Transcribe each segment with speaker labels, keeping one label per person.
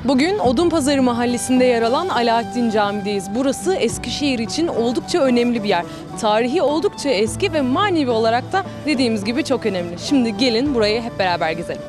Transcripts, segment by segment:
Speaker 1: Bugün Odunpazarı Mahallesi'nde yer alan Alaaddin Camii'deyiz. Burası Eskişehir için oldukça önemli bir yer. Tarihi oldukça eski ve manevi olarak da dediğimiz gibi çok önemli. Şimdi gelin burayı hep beraber gezelim.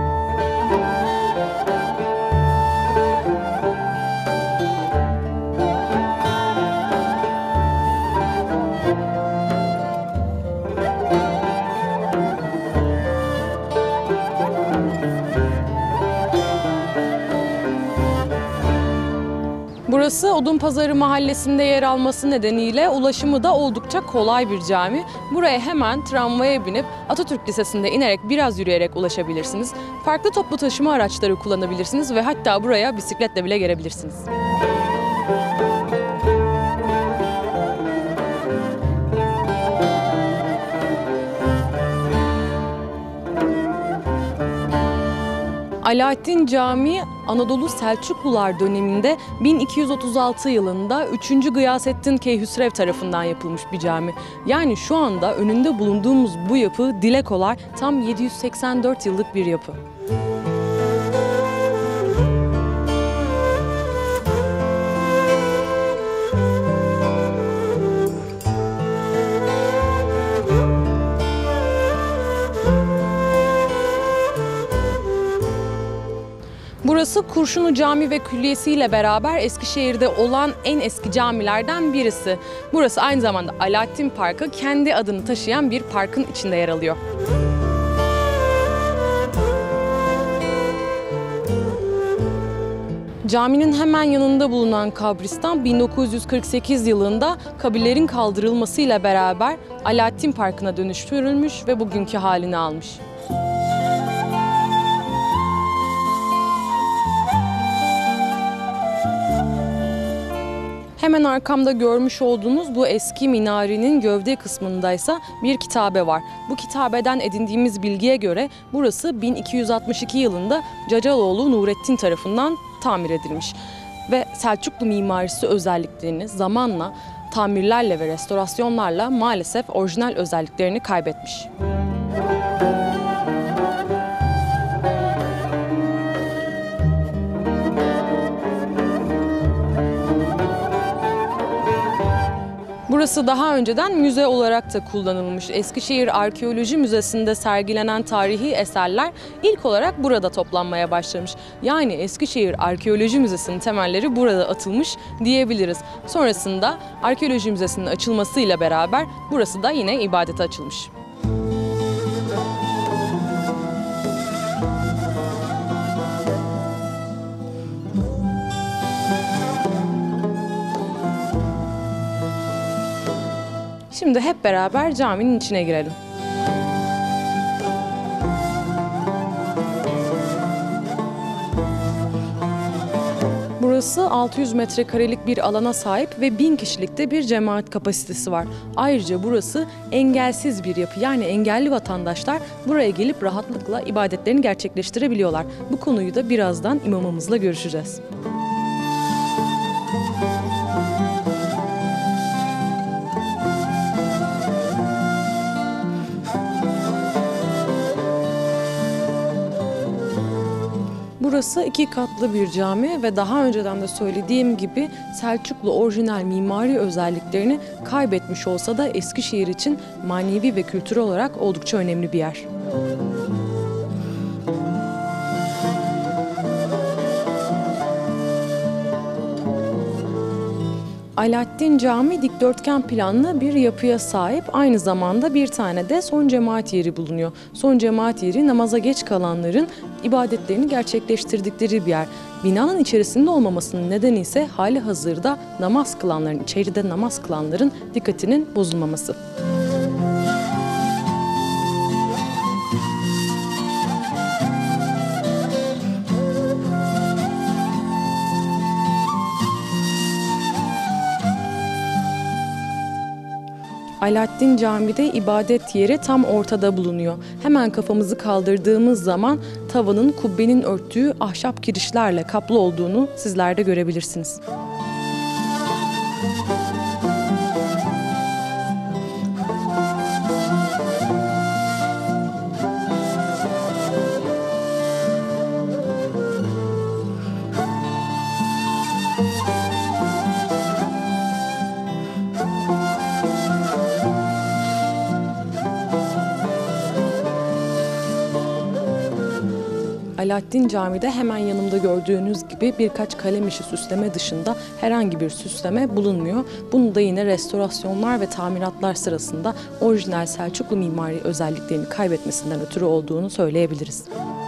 Speaker 1: Burası Odunpazarı Mahallesi'nde yer alması nedeniyle ulaşımı da oldukça kolay bir cami. Buraya hemen tramvaya binip Atatürk Lisesi'nde inerek biraz yürüyerek ulaşabilirsiniz. Farklı toplu taşıma araçları kullanabilirsiniz ve hatta buraya bisikletle bile gelebilirsiniz. Alaaddin Camii, Anadolu Selçuklular döneminde 1236 yılında 3. Gıyasettin Keyhüsrev tarafından yapılmış bir cami. Yani şu anda önünde bulunduğumuz bu yapı dile kolay tam 784 yıllık bir yapı. Burası Kurşunlu Cami ve Külliyesi ile beraber Eskişehir'de olan en eski camilerden birisi. Burası aynı zamanda Alaaddin Parkı, kendi adını taşıyan bir parkın içinde yer alıyor. Caminin hemen yanında bulunan kabristan 1948 yılında kabirlerin kaldırılmasıyla beraber Alaaddin Parkı'na dönüştürülmüş ve bugünkü halini almış. Hemen arkamda görmüş olduğunuz bu eski minarenin gövde kısmındaysa bir kitabe var. Bu kitabeden edindiğimiz bilgiye göre burası 1262 yılında Cacaloğlu Nurettin tarafından tamir edilmiş. Ve Selçuklu mimarisi özelliklerini zamanla tamirlerle ve restorasyonlarla maalesef orijinal özelliklerini kaybetmiş. Burası daha önceden müze olarak da kullanılmış. Eskişehir Arkeoloji Müzesi'nde sergilenen tarihi eserler ilk olarak burada toplanmaya başlamış. Yani Eskişehir Arkeoloji Müzesi'nin temelleri burada atılmış diyebiliriz. Sonrasında Arkeoloji Müzesi'nin açılmasıyla beraber burası da yine ibadete açılmış. Şimdi hep beraber caminin içine girelim. Burası 600 metrekarelik bir alana sahip ve 1000 kişilikte bir cemaat kapasitesi var. Ayrıca burası engelsiz bir yapı, yani engelli vatandaşlar buraya gelip rahatlıkla ibadetlerini gerçekleştirebiliyorlar. Bu konuyu da birazdan imamımızla görüşeceğiz. Burası 2 katlı bir cami ve daha önceden de söylediğim gibi Selçuklu orijinal mimari özelliklerini kaybetmiş olsa da Eskişehir için manevi ve kültürel olarak oldukça önemli bir yer. Alaaddin Camii dikdörtgen planlı bir yapıya sahip. Aynı zamanda bir tane de son cemaat yeri bulunuyor. Son cemaat yeri namaza geç kalanların ibadetlerini gerçekleştirdikleri bir yer. Binanın içerisinde olmamasının nedeni ise hali hazırda namaz kılanların, içeride namaz kılanların dikkatinin bozulmaması. Alaaddin Camii'de ibadet yeri tam ortada bulunuyor. Hemen kafamızı kaldırdığımız zaman tavanın kubbenin örttüğü ahşap kirişlerle kaplı olduğunu sizler de görebilirsiniz. Alaaddin Camii'de hemen yanımda gördüğünüz gibi birkaç kalem işi süsleme dışında herhangi bir süsleme bulunmuyor. Bunu da yine restorasyonlar ve tamiratlar sırasında orijinal Selçuklu mimari özelliklerini kaybetmesinden ötürü olduğunu söyleyebiliriz.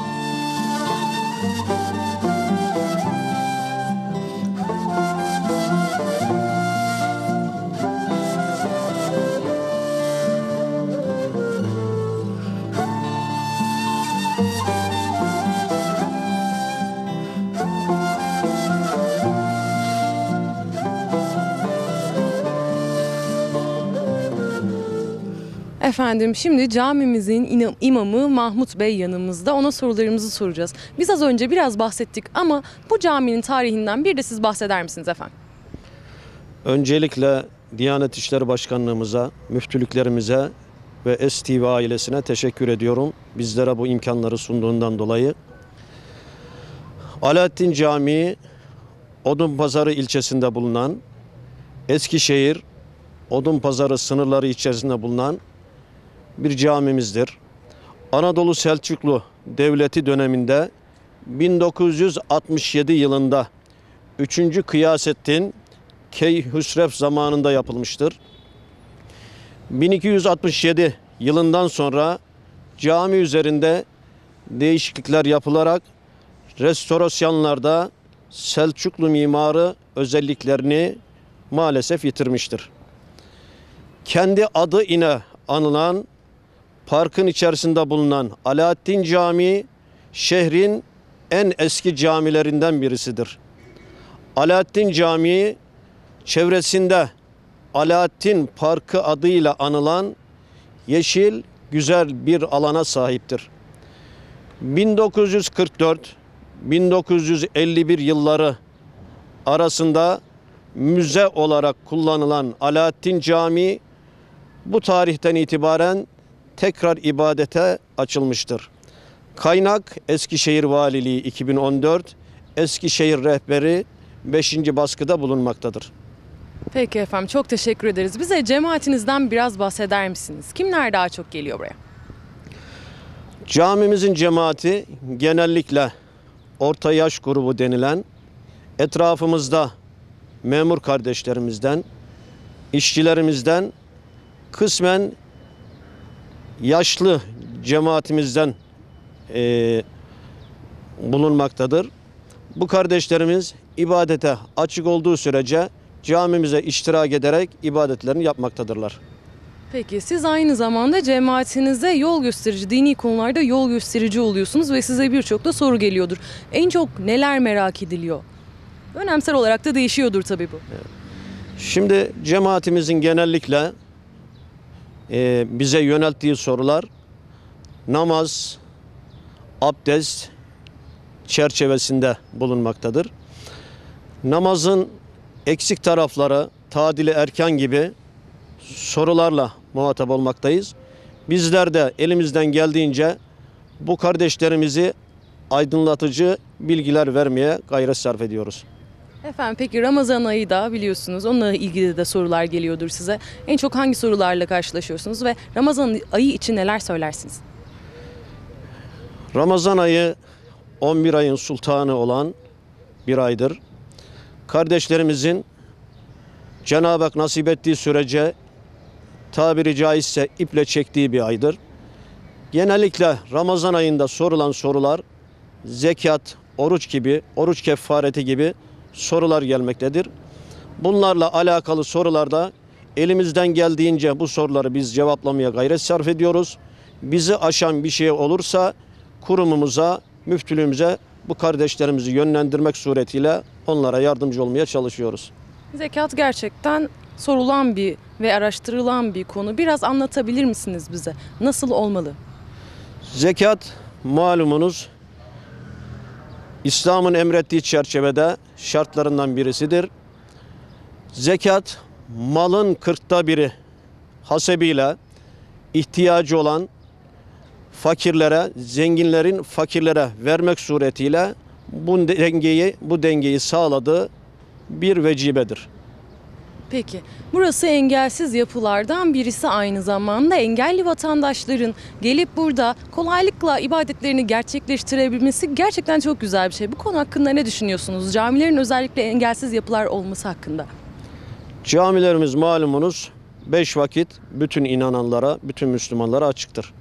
Speaker 1: Efendim şimdi camimizin imamı Mahmut Bey yanımızda. Ona sorularımızı soracağız. Biz az önce biraz bahsettik ama bu caminin tarihinden bir de siz bahseder misiniz efendim?
Speaker 2: Öncelikle Diyanet İşleri Başkanlığımıza, müftülüklerimize ve STV ailesine teşekkür ediyorum. Bizlere bu imkanları sunduğundan dolayı. Alaaddin Camii, Odunpazarı ilçesinde bulunan, Eskişehir, Odunpazarı sınırları içerisinde bulunan bir camimizdir. Anadolu Selçuklu Devleti döneminde 1967 yılında 3. Kıyasettin Keyhüsrev zamanında yapılmıştır. 1267 yılından sonra cami üzerinde değişiklikler yapılarak restorasyonlarda Selçuklu mimarı özelliklerini maalesef yitirmiştir. Kendi adı ile anılan parkın içerisinde bulunan Alaaddin Camii şehrin en eski camilerinden birisidir. Alaaddin Camii çevresinde Alaaddin Parkı adıyla anılan yeşil güzel bir alana sahiptir. 1944-1951 yılları arasında müze olarak kullanılan Alaaddin Camii bu tarihten itibaren tekrar ibadete açılmıştır. Kaynak Eskişehir Valiliği 2014, Eskişehir Rehberi 5. baskıda bulunmaktadır.
Speaker 1: Peki efendim, çok teşekkür ederiz. Bize cemaatinizden biraz bahseder misiniz? Kimler daha çok geliyor buraya?
Speaker 2: Camimizin cemaati genellikle orta yaş grubu denilen, etrafımızda memur kardeşlerimizden, işçilerimizden, kısmen yaşlı cemaatimizden bulunmaktadır. Bu kardeşlerimiz ibadete açık olduğu sürece camimize iştirak ederek ibadetlerini yapmaktadırlar.
Speaker 1: Peki siz aynı zamanda cemaatinize yol gösterici, dini konularda yol gösterici oluyorsunuz ve size birçok da soru geliyordur. En çok neler merak ediliyor? Önemsel olarak da değişiyordur tabii bu.
Speaker 2: Şimdi cemaatimizin genellikle bize yönelttiği sorular namaz, abdest çerçevesinde bulunmaktadır. Namazın eksik tarafları, tadili erken gibi sorularla muhatap olmaktayız. Bizler de elimizden geldiğince bu kardeşlerimizi aydınlatıcı bilgiler vermeye gayret sarf ediyoruz.
Speaker 1: Efendim peki Ramazan ayı da biliyorsunuz, onunla ilgili de sorular geliyordur size. En çok hangi sorularla karşılaşıyorsunuz ve Ramazan ayı için neler söylersiniz?
Speaker 2: Ramazan ayı 11 ayın sultanı olan bir aydır. Kardeşlerimizin Cenab-ı Hak nasip ettiği sürece tabiri caizse iple çektiği bir aydır. Genellikle Ramazan ayında sorulan sorular zekat, oruç gibi, oruç kefareti gibi sorular gelmektedir. Bunlarla alakalı sorularda elimizden geldiğince bu soruları biz cevaplamaya gayret sarf ediyoruz. Bizi aşan bir şey olursa kurumumuza, müftülüğümüze bu kardeşlerimizi yönlendirmek suretiyle onlara yardımcı olmaya çalışıyoruz.
Speaker 1: Zekat gerçekten sorulan bir ve araştırılan bir konu. Biraz anlatabilir misiniz bize? Nasıl olmalı?
Speaker 2: Zekat malumunuz İslam'ın emrettiği çerçevede şartlarından birisidir. Zekat malın 1/40 hasebiyle ihtiyacı olan fakirlere, zenginlerin fakirlere vermek suretiyle bu dengeyi sağladığı bir vecibedir.
Speaker 1: Peki, burası engelsiz yapılardan birisi, aynı zamanda engelli vatandaşların gelip burada kolaylıkla ibadetlerini gerçekleştirebilmesi gerçekten çok güzel bir şey. Bu konu hakkında ne düşünüyorsunuz? Camilerin özellikle engelsiz yapılar olması hakkında.
Speaker 2: Camilerimiz malumunuz 5 vakit bütün inananlara, bütün Müslümanlara açıktır.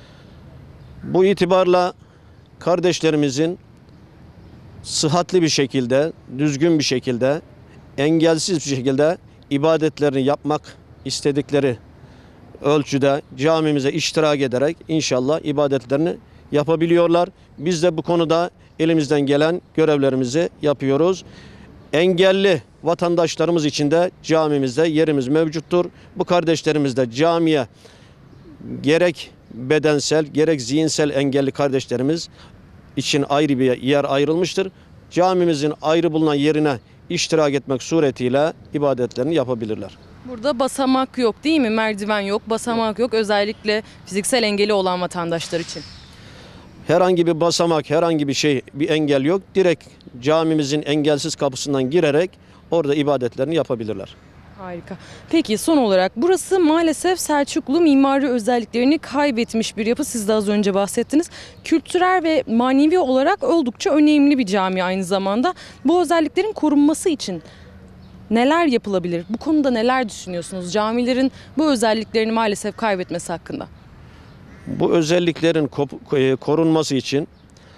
Speaker 2: Bu itibarla kardeşlerimizin sıhhatli bir şekilde, düzgün bir şekilde, engelsiz bir şekilde ibadetlerini yapmak istedikleri ölçüde camimize iştirak ederek inşallah ibadetlerini yapabiliyorlar. Biz de bu konuda elimizden gelen görevlerimizi yapıyoruz. Engelli vatandaşlarımız için de camimizde yerimiz mevcuttur. Bu kardeşlerimiz de camiye gerek bedensel gerek zihinsel engelli kardeşlerimiz için ayrı bir yer ayrılmıştır. Camimizin ayrı bulunan yerine iştirak etmek suretiyle ibadetlerini yapabilirler.
Speaker 1: Burada basamak yok değil mi? Merdiven yok, basamak yok. Özellikle fiziksel engeli olan vatandaşlar için.
Speaker 2: Herhangi bir basamak, herhangi bir şey, bir engel yok. Direkt camimizin engelsiz kapısından girerek orada ibadetlerini yapabilirler.
Speaker 1: Harika. Peki son olarak burası maalesef Selçuklu mimari özelliklerini kaybetmiş bir yapı. Siz de az önce bahsettiniz. Kültürel ve manevi olarak oldukça önemli bir cami aynı zamanda. Bu özelliklerin korunması için neler yapılabilir? Bu konuda neler düşünüyorsunuz? Camilerin bu özelliklerini maalesef kaybetmesi hakkında.
Speaker 2: Bu özelliklerin korunması için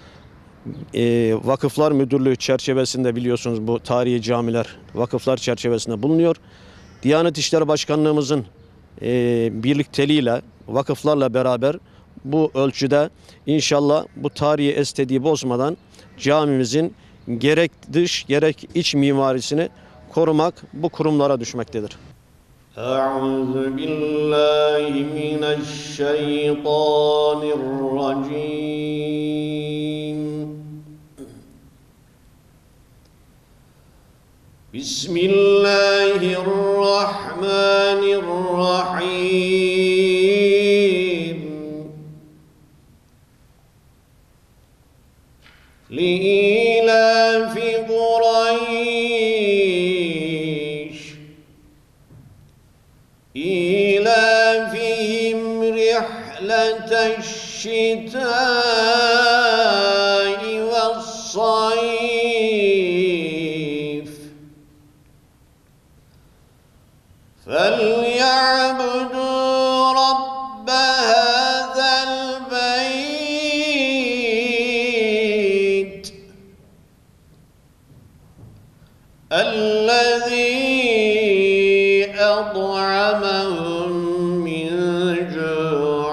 Speaker 2: Vakıflar Müdürlüğü çerçevesinde biliyorsunuz bu tarihi camiler vakıflar çerçevesinde bulunuyor. Diyanet İşleri Başkanlığımızın birlikteliğiyle vakıflarla beraber bu ölçüde inşallah bu tarihi estetiği bozmadan camimizin gerek dış gerek iç mimarisini korumak bu kurumlara düşmektedir. Euzu billahi mineşşeytanirracim. Bismillahirrahmanirrahim. Li'ilafi Kureyş İlafihim rihleteşşitâi ve's-sayf فَلْيَعْبُدُوا رَبَّ هَذَا الْبَيْتِ الَّذِي أَطْعَمَهُم مِّن جُوعٍ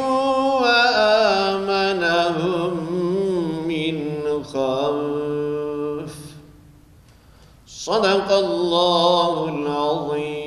Speaker 2: وَآمَنَهُم مِّنْ خَوْفٍ صَدَقَ اللّٰهُ الْعَظِيمُ.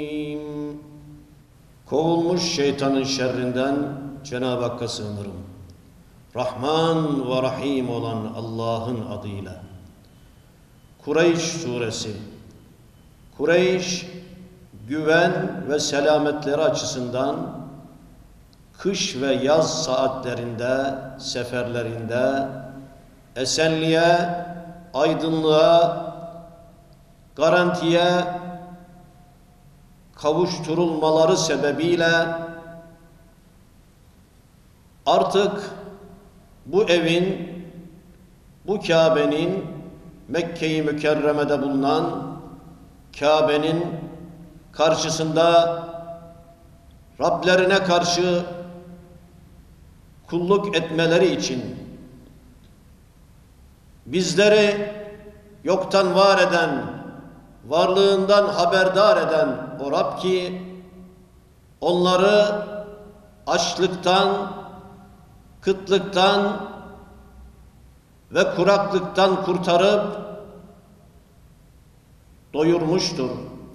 Speaker 2: Kovulmuş şeytanın şerrinden Cenab-ı Hakk'a sığınırım. Rahman ve Rahim olan Allah'ın adıyla. Kureyş Suresi. Kureyş, güven ve selametleri açısından kış ve yaz saatlerinde, seferlerinde esenliğe, aydınlığa, garantiye kavuşturulmaları sebebiyle artık bu evin, bu Kabe'nin, Mekke-i Mükerreme'de bulunan Kabe'nin karşısında Rablerine karşı kulluk etmeleri için bizleri yoktan var eden, varlığından haberdar eden o Rab ki onları açlıktan, kıtlıktan ve kuraklıktan kurtarıp doyurmuştur.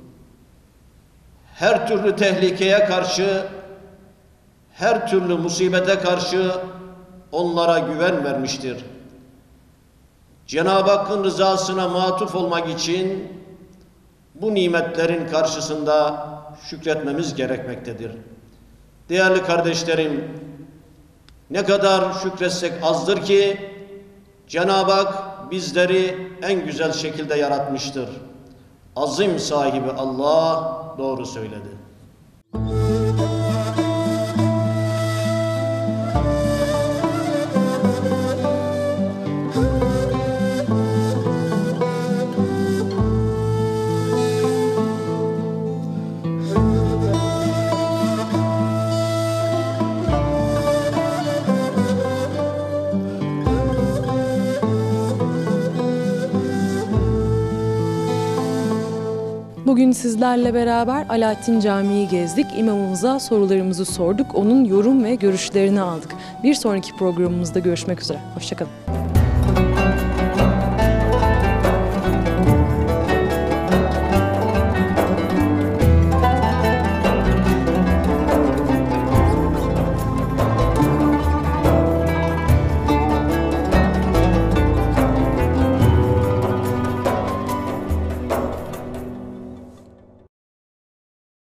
Speaker 2: Her türlü tehlikeye karşı, her türlü musibete karşı onlara güven vermiştir. Cenab-ı Hakk'ın rızasına matuf olmak için bu nimetlerin karşısında şükretmemiz gerekmektedir. Değerli kardeşlerim, ne kadar şükretsek azdır ki Cenab-ı Hak bizleri en güzel şekilde yaratmıştır. azim sahibi Allah doğru söyledi.
Speaker 1: Bugün sizlerle beraber Alaaddin Camii'yi gezdik. İmamımıza sorularımızı sorduk. Onun yorum ve görüşlerini aldık. Bir sonraki programımızda görüşmek üzere. Hoşça kalın.